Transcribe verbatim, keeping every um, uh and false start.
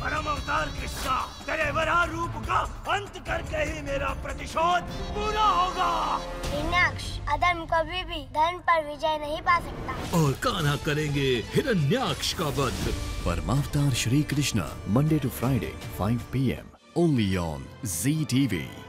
परमावतार कृष्णा, तेरे वराह रूप का अंत करके ही मेरा प्रतिशोध पूरा होगा। हिरण्याक्ष, अधर्म कभी भी धर्म पर विजय नहीं पा सकता। और कान्हा करेंगे हिरण्याक्ष का वध। Paramavatar Shri Krishna, Monday to Friday, five p m only on Z T V.